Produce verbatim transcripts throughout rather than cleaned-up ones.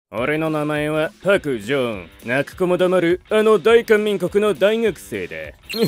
俺の名前はパク・ジョーン。泣く子も黙るあの大韓民国の大学生だ。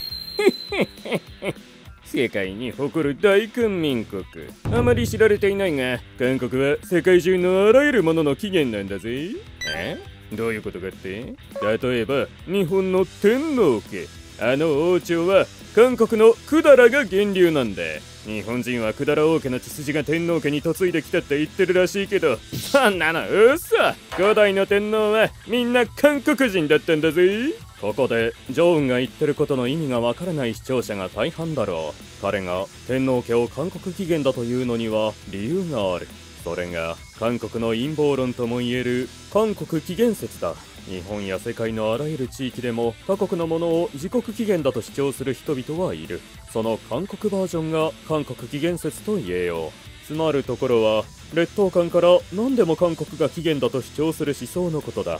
世界に誇る大韓民国。あまり知られていないが、韓国は世界中のあらゆるものの起源なんだぜ。え？どういうことかって？例えば日本の天皇家、あの王朝は韓国の百済が源流なんだ。日本人は百済王家の血筋が天皇家に嫁いできたって言ってるらしいけど、そんなの嘘。古代の天皇はみんな韓国人だったんだぜ。ここでジョーンが言ってることの意味がわからない視聴者が大半だろう。彼が天皇家を韓国起源だというのには理由がある。それが韓国の陰謀論ともいえる韓国起源説だ。日本や世界のあらゆる地域でも他国のものを自国起源だと主張する人々はいる。その韓国バージョンが韓国起源説と言えよう。つまるところは劣等感から何でも韓国が起源だと主張する思想のことだ。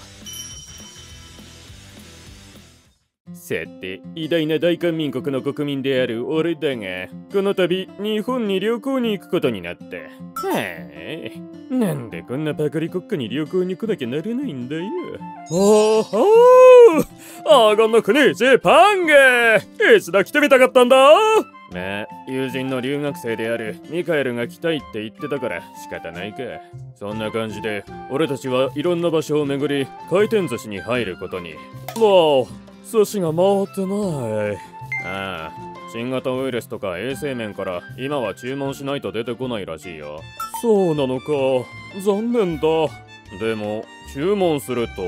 さて、偉大な大韓民国の国民である俺だが、この度日本に旅行に行くことになった。はあ、なんでこんなパクリ国家に旅行に来なきゃなれないんだよ。おーほー、黄金の国ジャパンが一度来てみたかったんだ。まあ、友人の留学生であるミカエルが来たいって言ってたから仕方ないか。そんな感じで俺たちはいろんな場所を巡り回転寿司に入ることに。もう寿司が回ってない。ああ、新型ウイルスとか衛生面から今は注文しないと出てこないらしいよ。そうなのか、残念だ。でも注文すると、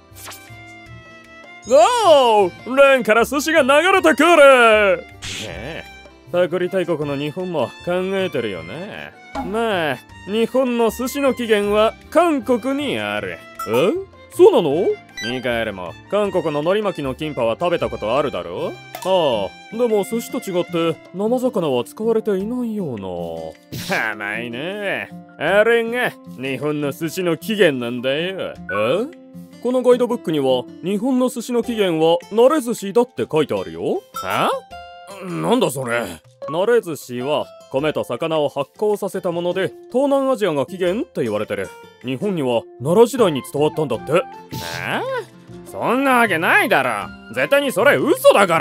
おお、レーンから寿司が流れてくる。ねえ、パクリ大国の日本も考えてるよね。まあ、日本の寿司の起源は韓国にある。え、そうなの？ミカエルも韓国の海苔巻きのキンパは食べたことあるだろ？ああ、でも寿司と違って生魚は使われていないような。甘いね。あれが日本の寿司の起源なんだよ。え？このガイドブックには日本の寿司の起源は慣れ寿司だって書いてあるよ。は？なんだそれ。慣れ寿司は米と魚を発酵させたもので、東南アジアが起源って言われてる。日本には奈良時代に伝わったんだって。えー、そんなわけないだろ。絶対にそれ嘘だから。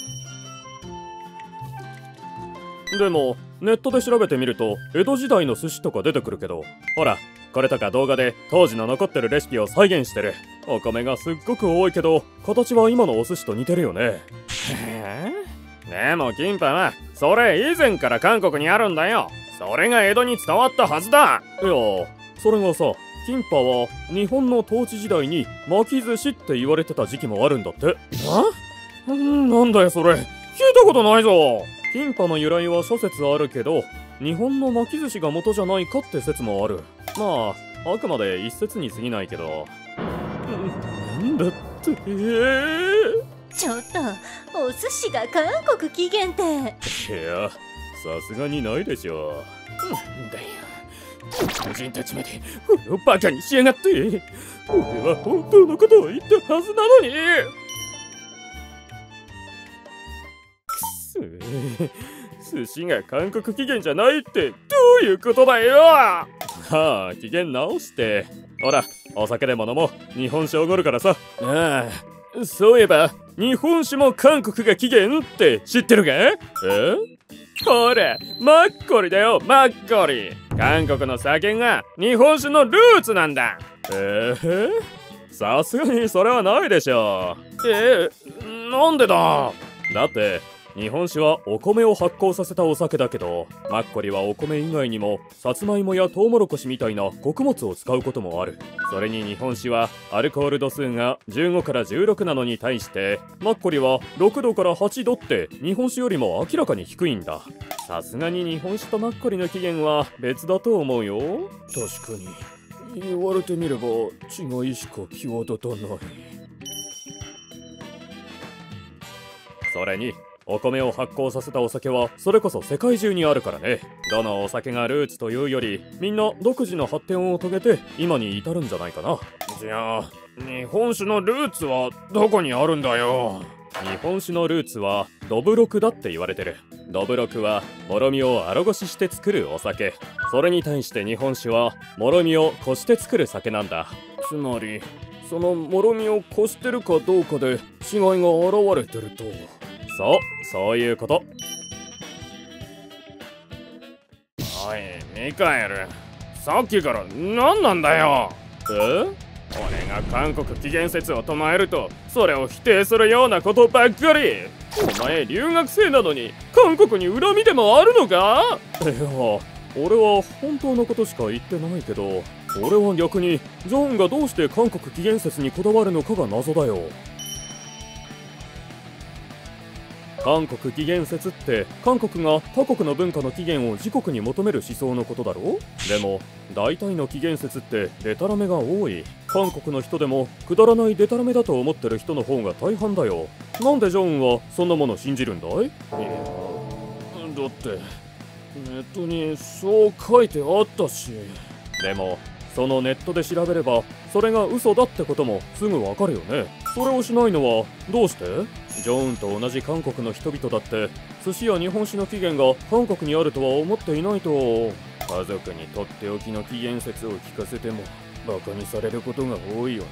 でもネットで調べてみると江戸時代の寿司とか出てくるけど、ほらこれとか動画で当時の残ってるレシピを再現してる。お米がすっごく多いけど形は今のお寿司と似てるよね。へえ。でもキンパはそれ以前から韓国にあるんだよ。それが江戸に伝わったはずだ。いや、それがさ、キンパは日本の統治時代に巻き寿司って言われてた時期もあるんだって。え？なんだよそれ、聞いたことないぞ。キンパの由来は諸説あるけど、日本の巻き寿司が元じゃないかって説もある。まああくまで一説に過ぎないけど。なんだって。えーちょっと、お寿司が韓国起源って。 いや、さすがにないでしょ。なんだよ、友人たちまで俺をバカにしやがって。俺は本当のことを言ったはずなのに。くそ、寿司が韓国起源じゃないってどういうことだよ。はあ、機嫌直して。ほら、お酒でも飲もう。日本酒おごるからさ。ああ、そういえば日本酒も韓国が起源って知ってるか？え？ほら、マッコリだよ、マッコリ。韓国の酒が日本酒のルーツなんだ。えー、さすがにそれはないでしょ。えー、なんでだ？だって日本酒はお米を発酵させたお酒だけど、マッコリはお米以外にもさつまいもやトウモロコシみたいな穀物を使うこともある。それに日本酒はアルコール度数がじゅうごからじゅうろくなのに対して、マッコリはろくどからはちどって日本酒よりも明らかに低いんだ。さすがに日本酒とマッコリの起源は別だと思うよ。確かに言われてみれば違いしか際立たない。それにお米を発酵させたお酒はそれこそ世界中にあるからね。どのお酒がルーツというより、みんな独自の発展を遂げて今に至るんじゃないかな。じゃあ日本酒のルーツはどこにあるんだよ。日本酒のルーツはどぶろくだって言われてる。どぶろくはもろみを荒ごしして作るお酒。それに対して日本酒はもろみをこして作る酒なんだ。 つまりそのもろみをこしてるかどうかで違いが現れてると。そうそういうこと。おいミカエル、さっきから何なんだよ。え？俺が韓国起源説を唱えるとそれを否定するようなことばっかり。お前留学生なのに韓国に恨みでもあるのか？いや、俺は本当のことしか言ってないけど、俺は逆にジョンがどうして韓国起源説にこだわるのかが謎だよ。韓国起源説って韓国が他国の文化の起源を自国に求める思想のことだろ。でも大体の起源説ってデタラメが多い。韓国の人でもくだらないデタラメだと思ってる人の方が大半だよ。なんでジョンはそんなもの信じるんだい？いや、だってネットにそう書いてあったし。でもそのネットで調べればそれが嘘だってこともすぐわかるよね。それをしないのはどうして？ジョーンと同じ韓国の人々だって寿司や日本酒の起源が韓国にあるとは思っていないと。家族にとっておきの起源説を聞かせてもバカにされることが多いよ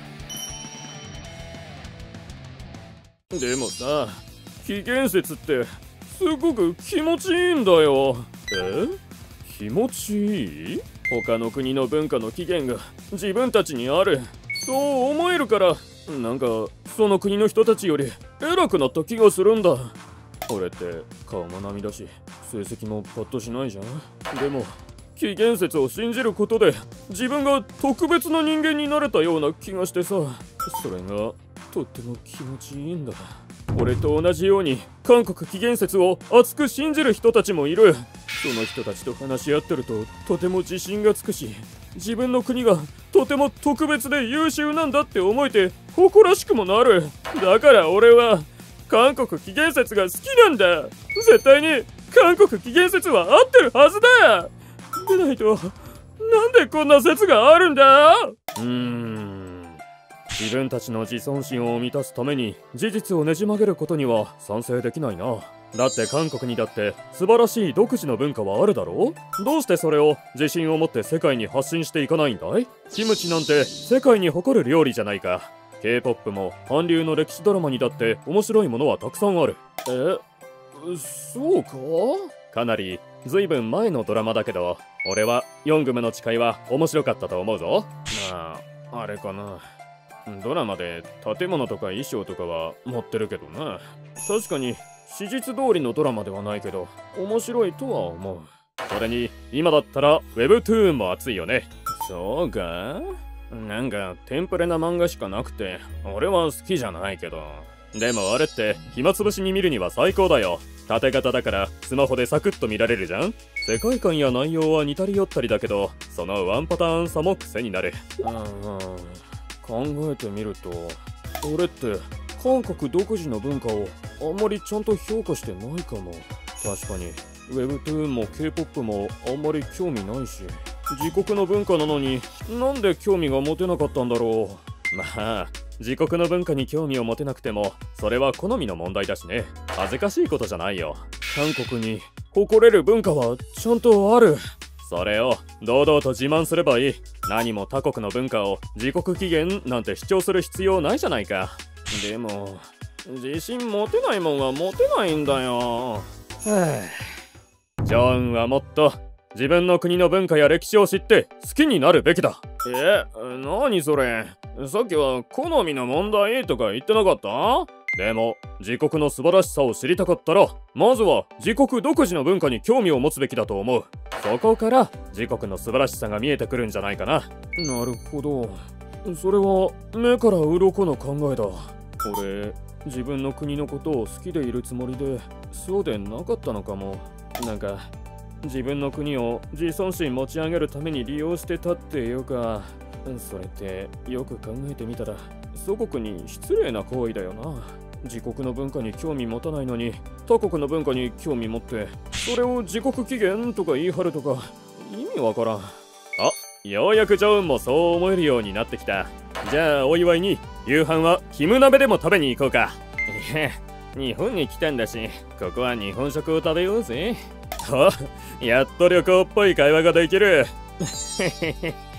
な。でもさ、起源説ってすごく気持ちいいんだよ。え？気持ちいい？他の国の文化の起源が自分たちにある、そう思えるから、なんかその国の人たちより偉くなった気がするんだ。俺って顔も並だし成績もパッとしないじゃん。でも起源説を信じることで自分が特別な人間になれたような気がしてさ、それがとっても気持ちいいんだ。俺と同じように韓国起源説を熱く信じる人たちもいる。その人たちと話し合ってるととても自信がつくし、自分の国がとても特別で優秀なんだって思えて誇らしくもなる。だから俺は韓国起源説が好きなんだ。絶対に韓国起源説は合ってるはずだ。でないとなんでこんな説があるんだ？うーん、自分たちの自尊心を満たすために事実をねじ曲げることには賛成できないな。だって韓国にだって素晴らしい独自の文化はあるだろう。どうしてそれを自信を持って世界に発信していかないんだい？キムチなんて世界に誇る料理じゃないか。 K-ポップ も韓流の歴史ドラマにだって面白いものはたくさんある。え、そうか？かなりずいぶん前のドラマだけど、俺はヨングムの誓いは面白かったと思うぞ。まああれかな、ドラマで建物とか衣装とかは持ってるけどな。確かに史実通りのドラマではないけど面白いとは思う。それに今だったら ウェブトゥーン も熱いよね。そうか？なんかテンプレな漫画しかなくて俺は好きじゃないけど、でもあれって暇つぶしに見るには最高だよ。縦型だからスマホでサクッと見られるじゃん。世界観や内容は似たり寄ったりだけど、そのワンパターンさも癖になる。うん、考えてみると俺って韓国独自の文化をあんまりちゃんと評価してないかも。確かに ウェブトゥーン も K-ポップ もあんまり興味ないし、自国の文化なのになんで興味が持てなかったんだろう。まあ自国の文化に興味を持てなくてもそれは好みの問題だしね。恥ずかしいことじゃないよ。韓国に誇れる文化はちゃんとある。それを堂々と自慢すればいい。何も他国の文化を自国起源なんて主張する必要ないじゃないか。でも自信持てないもんは持てないんだよ。はあ、ジョンはもっと自分の国の文化や歴史を知って好きになるべきだ。え、なにそれ、さっきは好みの問題とか言ってなかった？でも自国の素晴らしさを知りたかったらまずは自国独自の文化に興味を持つべきだと思う。そこから自国の素晴らしさが見えてくるんじゃないかな。なるほど、それは目から鱗の考えだ。俺自分の国のことを好きでいるつもりでそうでなかったのかも。なんか自分の国を自尊心持ち上げるために利用してたっていうか、それってよく考えてみたら祖国に失礼な行為だよな。自国の文化に興味持たないのに他国の文化に興味持ってそれを自国起源とか言い張るとか意味わからん。あ、ようやくジョーンもそう思えるようになってきた。じゃあお祝いに夕飯はキム鍋でも食べに行こうか。いや、日本に来たんだしここは日本食を食べようぜ。お、やっと旅行っぽい会話ができる。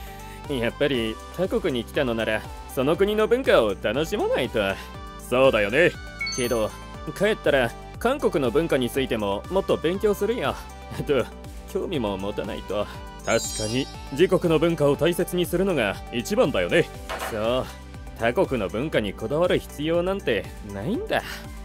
やっぱり他国に来たのならその国の文化を楽しまないと。そうだよね。けど帰ったら韓国の文化についてももっと勉強するよ。あと興味も持たないと。確かに自国の文化を大切にするのが一番だよね。そう、他国の文化にこだわる必要なんてないんだ。